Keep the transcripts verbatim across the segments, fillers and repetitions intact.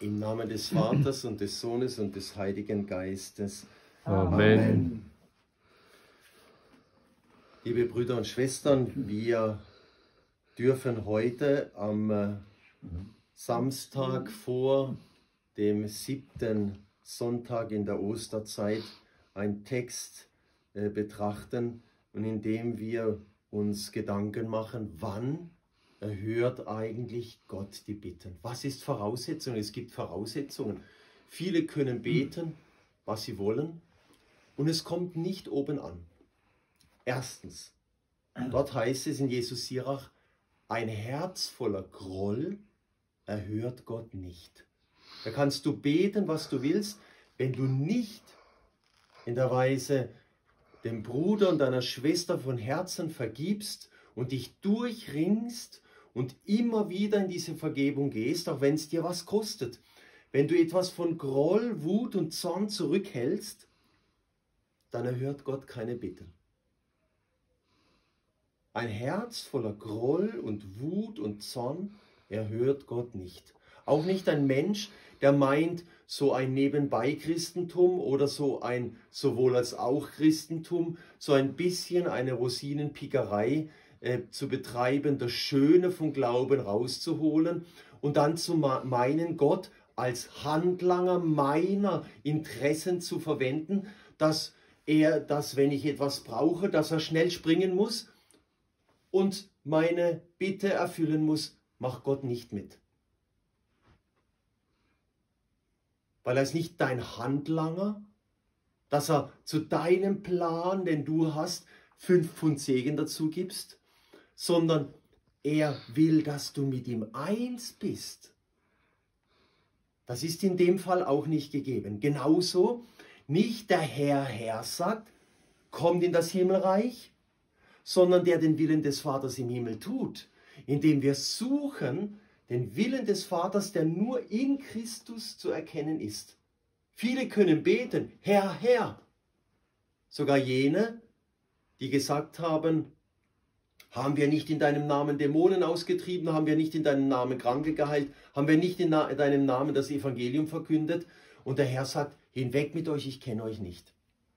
Im Namen des Vaters und des Sohnes und des Heiligen Geistes. Amen. Amen. Liebe Brüder und Schwestern, wir dürfen heute am Samstag vor dem siebten Sonntag in der Osterzeit einen Text äh, betrachten, und in dem wir uns Gedanken machen, wann erhört eigentlich Gott die Bitten? Was ist Voraussetzung? Es gibt Voraussetzungen. Viele können beten, was sie wollen, und es kommt nicht oben an. Erstens, dort heißt es in Jesus Sirach, ein Herz voller Groll erhört Gott nicht. Da kannst du beten, was du willst, wenn du nicht in der Weise dem Bruder und deiner Schwester von Herzen vergibst und dich durchringst und immer wieder in diese Vergebung gehst, auch wenn es dir was kostet. Wenn du etwas von Groll, Wut und Zorn zurückhältst, dann erhört Gott keine Bitten. Ein Herz voller Groll und Wut und Zorn erhört Gott nicht. Auch nicht ein Mensch, der meint, so ein Nebenbei-Christentum oder so ein sowohl als auch Christentum, so ein bisschen eine Rosinenpickerei äh, zu betreiben, das Schöne vom Glauben rauszuholen und dann zu meinen, Gott als Handlanger meiner Interessen zu verwenden, dass er, dass wenn ich etwas brauche, dass er schnell springen muss und meine Bitte erfüllen muss, macht Gott nicht mit. Weil er ist nicht dein Handlanger, dass er zu deinem Plan, den du hast, fünf Pfund Segen dazu gibst, sondern er will, dass du mit ihm eins bist. Das ist in dem Fall auch nicht gegeben. Genauso nicht der Herr, Herr sagt, kommt in das Himmelreich, sondern der den Willen des Vaters im Himmel tut, indem wir suchen den Willen des Vaters, der nur in Christus zu erkennen ist. Viele können beten, Herr, Herr. Sogar jene, die gesagt haben, haben wir nicht in deinem Namen Dämonen ausgetrieben, haben wir nicht in deinem Namen Kranke geheilt, haben wir nicht in deinem Namen das Evangelium verkündet. Und der Herr sagt, hinweg mit euch, ich kenne euch nicht.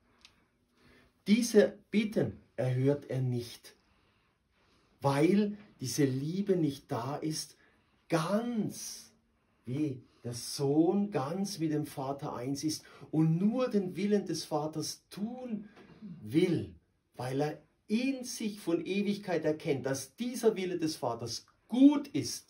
Diese Bitten erhört er nicht, weil diese Liebe nicht da ist, ganz wie der Sohn ganz mit dem Vater eins ist und nur den Willen des Vaters tun will, weil er in sich von Ewigkeit erkennt, dass dieser Wille des Vaters gut ist.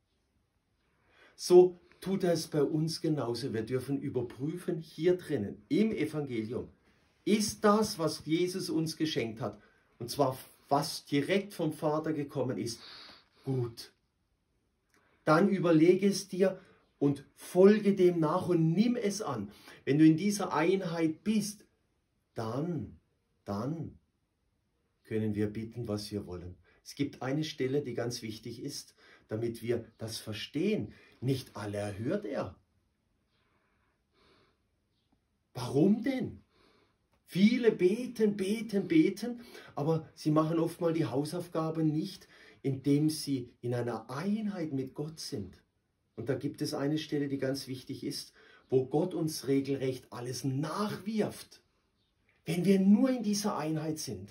So tut er es bei uns genauso. Wir dürfen überprüfen, hier drinnen, im Evangelium, ist das, was Jesus uns geschenkt hat, und zwar was direkt vom Vater gekommen ist, gut. Dann überlege es dir und folge dem nach und nimm es an. Wenn du in dieser Einheit bist, dann, dann können wir bitten, was wir wollen. Es gibt eine Stelle, die ganz wichtig ist, damit wir das verstehen. Nicht alle erhört er. Warum denn? Viele beten, beten, beten, aber sie machen oftmals die Hausaufgaben nicht, indem sie in einer Einheit mit Gott sind. Und da gibt es eine Stelle, die ganz wichtig ist, wo Gott uns regelrecht alles nachwirft, wenn wir nur in dieser Einheit sind.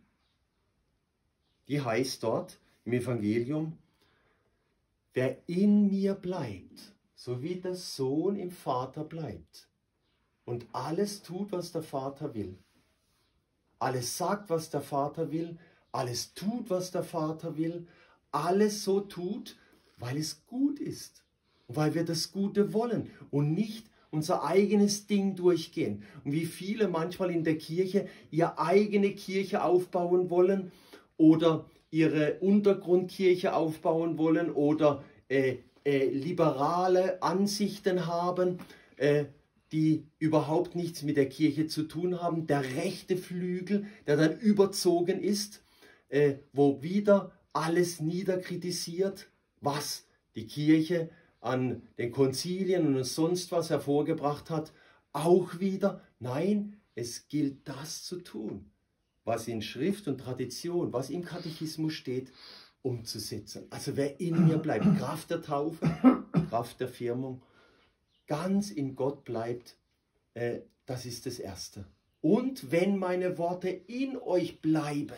Die heißt dort im Evangelium, wer in mir bleibt, so wie der Sohn im Vater bleibt und alles tut, was der Vater will, alles sagt, was der Vater will, alles tut, was der Vater will, alles so tut, weil es gut ist, weil wir das Gute wollen und nicht unser eigenes Ding durchgehen. Und wie viele manchmal in der Kirche ihre eigene Kirche aufbauen wollen oder ihre Untergrundkirche aufbauen wollen oder äh, äh, liberale Ansichten haben, äh, die überhaupt nichts mit der Kirche zu tun haben. Der rechte Flügel, der dann überzogen ist, äh, wo wieder alles niederkritisiert, was die Kirche an den Konzilien und sonst was hervorgebracht hat, auch wieder, nein, es gilt das zu tun, was in Schrift und Tradition, was im Katechismus steht, umzusetzen. Also wer in mir bleibt, Kraft der Taufe, Kraft der Firmung ganz in Gott bleibt, äh, das ist das Erste. Und wenn meine Worte in euch bleiben.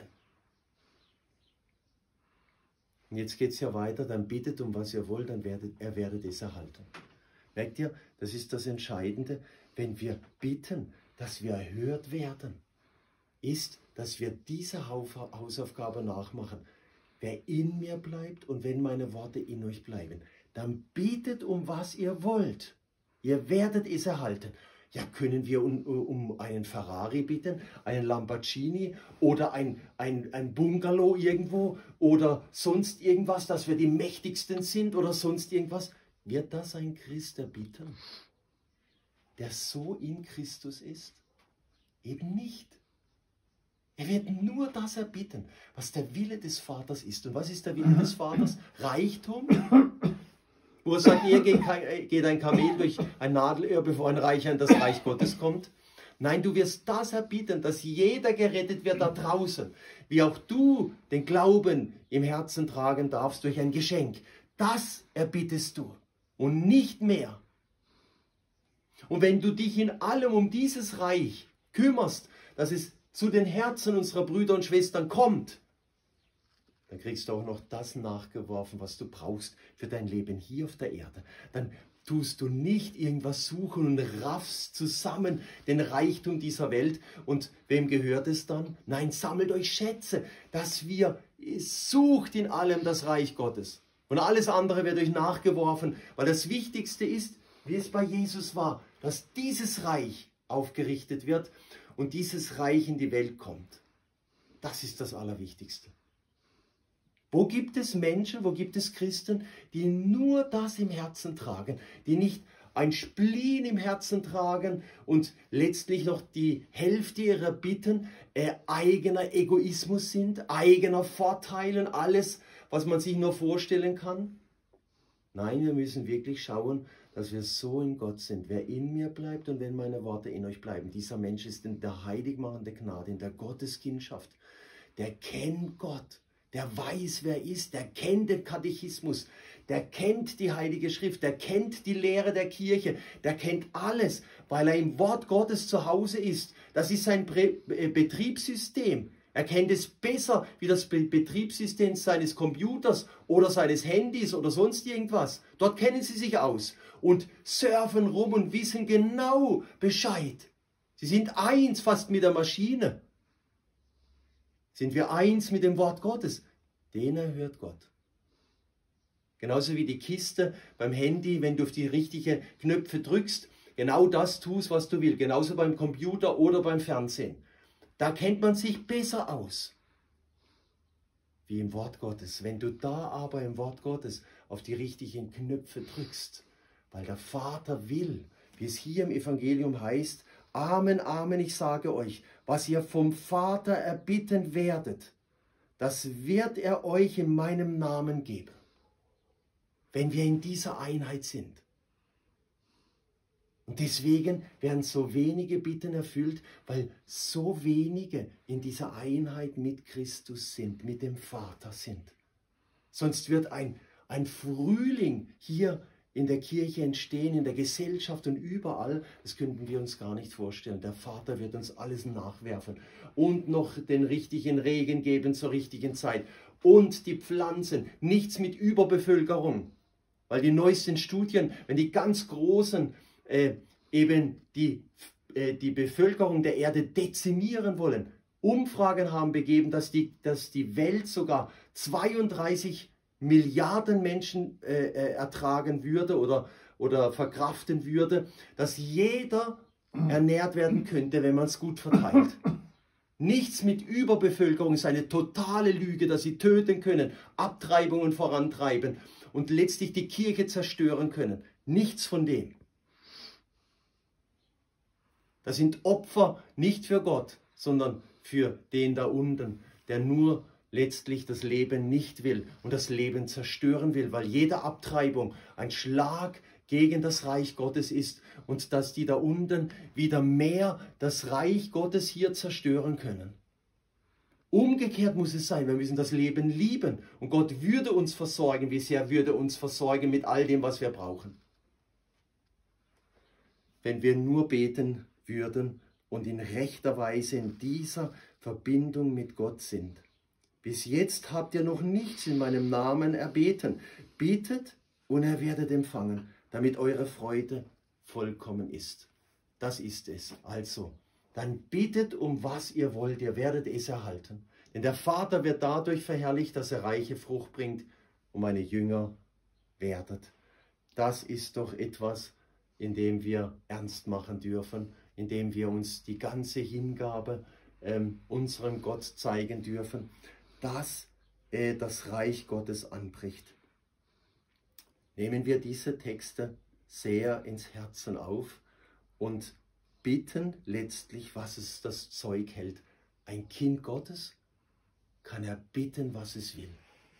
Und jetzt geht es ja weiter, dann bittet um was ihr wollt, dann werdet ihr werdet es erhalten. Merkt ihr, das ist das Entscheidende, wenn wir bitten, dass wir erhört werden, ist, dass wir diese Hausaufgabe nachmachen. Wer in mir bleibt und wenn meine Worte in euch bleiben, dann bittet um was ihr wollt. Ihr werdet es erhalten. Ja, können wir um, um einen Ferrari bitten, einen Lamborghini oder ein, ein, ein Bungalow irgendwo oder sonst irgendwas, dass wir die Mächtigsten sind oder sonst irgendwas? Wird das ein Christ erbitten, der so in Christus ist? Eben nicht. Er wird nur das erbitten, was der Wille des Vaters ist. Und was ist der Wille des Vaters? Reichtum? Wo er sagt, ihr geht ein Kamel durch ein Nadelöhr, bevor ein Reicher in das Reich Gottes kommt. Nein, du wirst das erbieten, dass jeder gerettet wird da draußen. Wie auch du den Glauben im Herzen tragen darfst durch ein Geschenk. Das erbittest du und nicht mehr. Und wenn du dich in allem um dieses Reich kümmerst, dass es zu den Herzen unserer Brüder und Schwestern kommt, dann kriegst du auch noch das nachgeworfen, was du brauchst für dein Leben hier auf der Erde. Dann tust du nicht irgendwas suchen und raffst zusammen den Reichtum dieser Welt. Und wem gehört es dann? Nein, sammelt euch Schätze, dass wir, sucht in allem das Reich Gottes. Und alles andere wird euch nachgeworfen, weil das Wichtigste ist, wie es bei Jesus war, dass dieses Reich aufgerichtet wird und dieses Reich in die Welt kommt. Das ist das Allerwichtigste. Wo gibt es Menschen, wo gibt es Christen, die nur das im Herzen tragen, die nicht ein Spleen im Herzen tragen und letztlich noch die Hälfte ihrer Bitten äh, eigener Egoismus sind, eigener Vorteilen, alles, was man sich nur vorstellen kann? Nein, wir müssen wirklich schauen, dass wir so in Gott sind. Wer in mir bleibt und wenn meine Worte in euch bleiben, dieser Mensch ist in der heiligmachende Gnade, in der Gotteskindschaft. Der kennt Gott. Der weiß, wer er ist, der kennt den Katechismus, der kennt die Heilige Schrift, der kennt die Lehre der Kirche, der kennt alles, weil er im Wort Gottes zu Hause ist. Das ist sein Betriebssystem. Er kennt es besser wie das Betriebssystem seines Computers oder seines Handys oder sonst irgendwas. Dort kennen sie sich aus und surfen rum und wissen genau Bescheid. Sie sind eins fast mit der Maschine. Sind wir eins mit dem Wort Gottes? Den erhört Gott. Genauso wie die Kiste beim Handy, wenn du auf die richtigen Knöpfe drückst, genau das tust, was du willst. Genauso beim Computer oder beim Fernsehen. Da kennt man sich besser aus. Wie im Wort Gottes. Wenn du da aber im Wort Gottes auf die richtigen Knöpfe drückst, weil der Vater will, wie es hier im Evangelium heißt, Amen, Amen, ich sage euch, was ihr vom Vater erbitten werdet, das wird er euch in meinem Namen geben. Wenn wir in dieser Einheit sind. Und deswegen werden so wenige Bitten erfüllt, weil so wenige in dieser Einheit mit Christus sind, mit dem Vater sind. Sonst wird ein, ein Frühling hier in der Kirche entstehen, in der Gesellschaft und überall, das könnten wir uns gar nicht vorstellen. Der Vater wird uns alles nachwerfen und noch den richtigen Regen geben zur richtigen Zeit. Und die Pflanzen, nichts mit Überbevölkerung. Weil die neuesten Studien, wenn die ganz großen äh, eben die, äh, die Bevölkerung der Erde dezimieren wollen, Umfragen haben begeben, dass die, dass die Welt sogar zweiunddreißig Milliarden Menschen äh, äh, ertragen würde oder, oder verkraften würde, dass jeder ernährt werden könnte, wenn man es gut verteilt. Nichts mit Überbevölkerung ist eine totale Lüge, dass sie töten können, Abtreibungen vorantreiben und letztlich die Kirche zerstören können. Nichts von dem. Das sind Opfer nicht für Gott, sondern für den da unten, der nur letztlich das Leben nicht will und das Leben zerstören will, weil jede Abtreibung ein Schlag gegen das Reich Gottes ist und dass die da unten wieder mehr das Reich Gottes hier zerstören können. Umgekehrt muss es sein, wir müssen das Leben lieben und Gott würde uns versorgen, wie sehr würde uns versorgen mit all dem, was wir brauchen. wenn wir nur beten würden und in rechter Weise in dieser Verbindung mit Gott sind. Bis jetzt habt ihr noch nichts in meinem Namen erbeten. Bittet und ihr werdet empfangen, damit eure Freude vollkommen ist. Das ist es. Also, dann bittet um was ihr wollt, ihr werdet es erhalten. Denn der Vater wird dadurch verherrlicht, dass er reiche Frucht bringt und meine Jünger werdet. Das ist doch etwas, in dem wir ernst machen dürfen, in dem wir uns die ganze Hingabe ähm, unserem Gott zeigen dürfen, dass äh, das Reich Gottes anbricht. Nehmen wir diese Texte sehr ins Herzen auf und bitten letztlich, was es das Zeug hält. Ein Kind Gottes kann er bitten, was es will.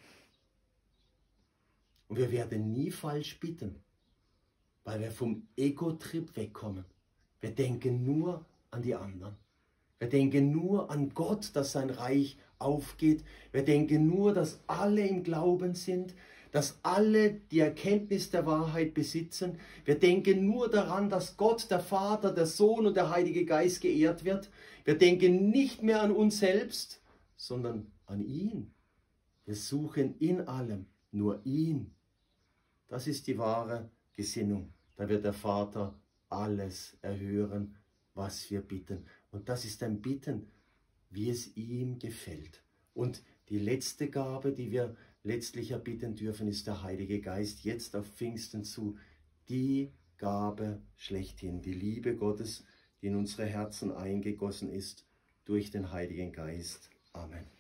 Und wir werden nie falsch bitten, weil wir vom Ego-Trip wegkommen. Wir denken nur an die anderen. Wir denken nur an Gott, dass sein Reich aufgeht. Wir denken nur, dass alle im Glauben sind, dass alle die Erkenntnis der Wahrheit besitzen. Wir denken nur daran, dass Gott, der Vater, der Sohn und der Heilige Geist geehrt wird. Wir denken nicht mehr an uns selbst, sondern an ihn. Wir suchen in allem nur ihn. Das ist die wahre Gesinnung. Da wird der Vater alles erhören, was wir bitten. Und das ist ein Bitten, wie es ihm gefällt. Und die letzte Gabe, die wir letztlich erbitten dürfen, ist der Heilige Geist, jetzt auf Pfingsten zu. Die Gabe schlechthin, die Liebe Gottes, die in unsere Herzen eingegossen ist durch den Heiligen Geist. Amen.